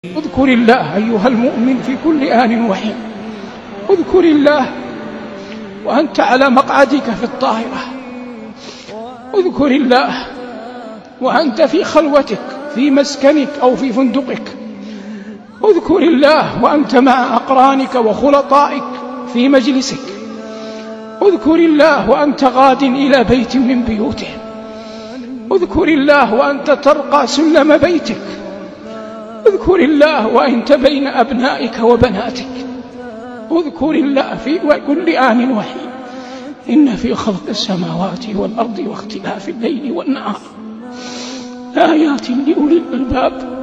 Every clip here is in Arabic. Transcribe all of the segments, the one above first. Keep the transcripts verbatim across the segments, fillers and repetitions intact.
اذكر الله أيها المؤمن في كل آن وحين. اذكر الله وأنت على مقعدك في الطائرة. اذكر الله وأنت في خلوتك في مسكنك أو في فندقك. اذكر الله وأنت مع أقرانك وخلطائك في مجلسك. اذكر الله وأنت غاد إلى بيت من بيوته. اذكر الله وأنت ترقى سلم بيتك. اذكر الله وأنت بين أبنائك وبناتك. اذكر الله في كل آن وحين. إن في خلق السماوات والأرض واختلاف الليل والنهار آيات لأولي الألباب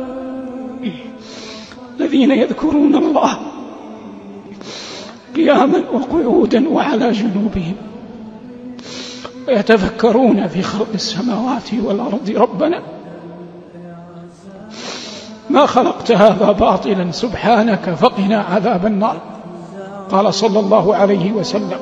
الذين يذكرون الله قياما وقعودا وعلى جنوبهم ويتفكرون في خلق السماوات والأرض ربنا ما خلقت هذا باطلا سبحانك فقنا عذاب النار. قال صلى الله عليه وسلم: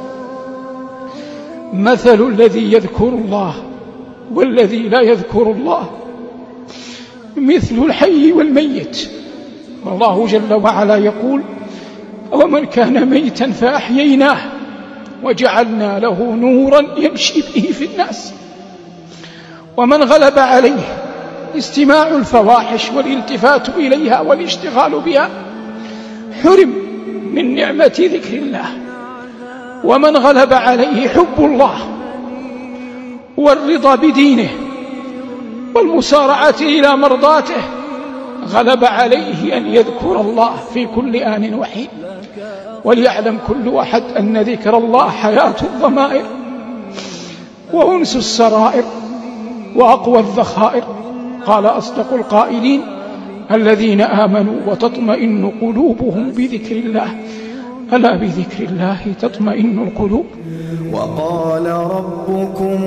مثل الذي يذكر الله والذي لا يذكر الله مثل الحي والميت. والله جل وعلا يقول: ومن كان ميتا فأحييناه وجعلنا له نورا يمشي به في الناس. ومن غلب عليه استماع الفواحش والالتفات إليها والاشتغال بها حرم من نعمة ذكر الله. ومن غلب عليه حب الله والرضا بدينه والمسارعة إلى مرضاته غلب عليه أن يذكر الله في كل آن وحين. وليعلم كل أحد أن ذكر الله حياة الضمائر وأنس السرائر وأقوى الذخائر. قال أصدق القائلين: الذين آمنوا وتطمئن قلوبهم بذكر الله ألا بذكر الله تطمئن القلوب. وقال ربكم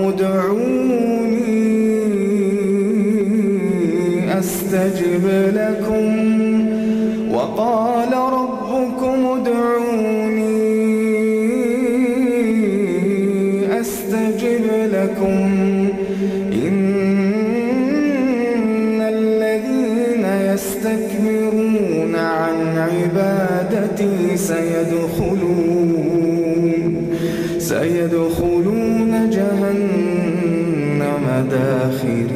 ادعوني أستجب لكم وقال ربكم ادعوني أستجب لكم إن الذين يستكبرون عن عبادتي سيدخلون سيدخلون جهنم داخرين.